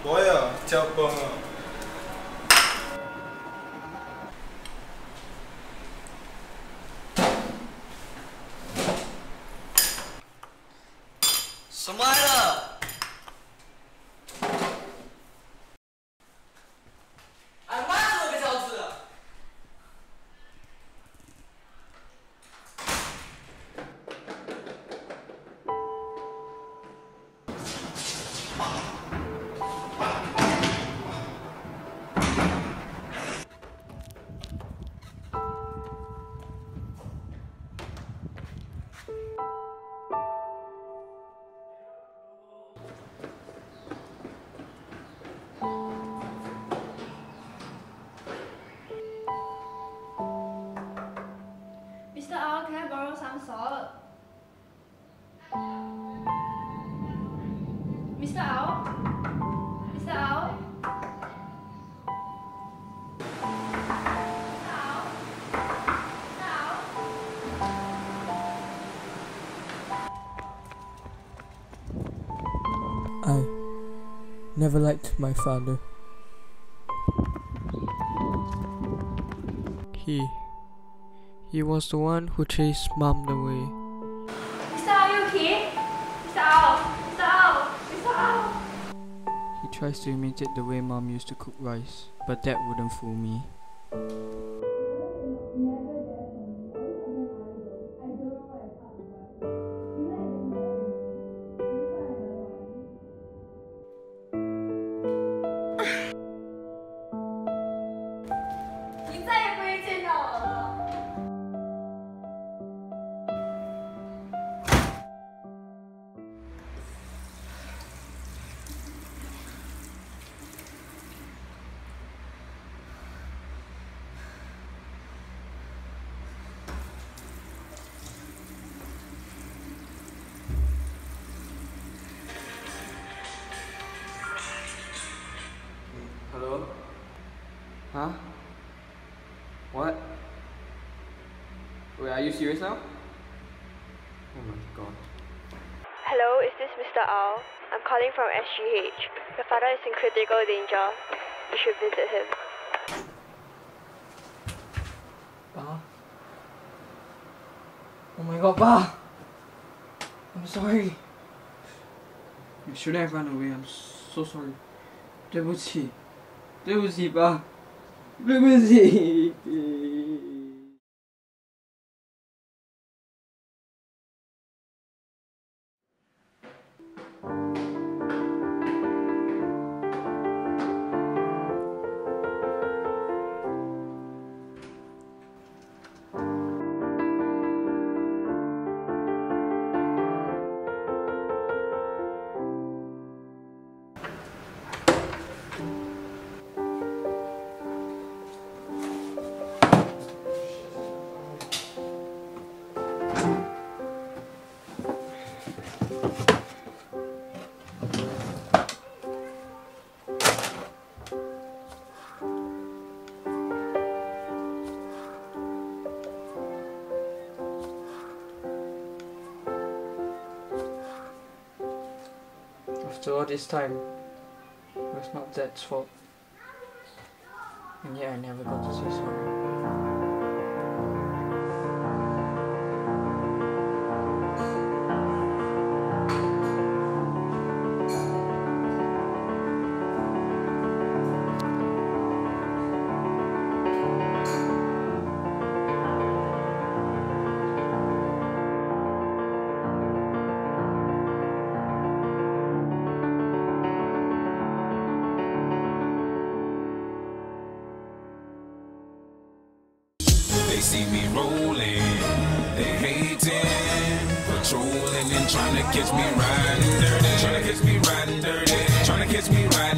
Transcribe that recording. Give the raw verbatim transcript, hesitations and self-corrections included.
뭐야, 짜뽕아. 什么来了？俺妈这么个小子！ Mister Ao, can I borrow some salt? Mister Ao? Mister Ao? Mister Ao? Mister Ao? I never liked my father. He He was the one who chased Mom away. Mister Ao, are you okay? Mister Ao? Mister Ao? Mister Ao? He tries to imitate the way Mom used to cook rice, but that wouldn't fool me. Hello? Huh? What? Wait, are you serious now? Oh my god. Hello, is this Mister Ao? I'm calling from S G H. Your father is in critical danger. You should visit him. Pa? Oh my god, Pa! I'm sorry. You shouldn't have run away. I'm so sorry. 对不起，对不起，爸，对不起。After all this time, it was not Dad's fault. And yet I never got to say sorry. They see me rolling, they hating, patrolling and trying to catch me riding dirty, trying to catch me riding dirty, trying to catch me riding.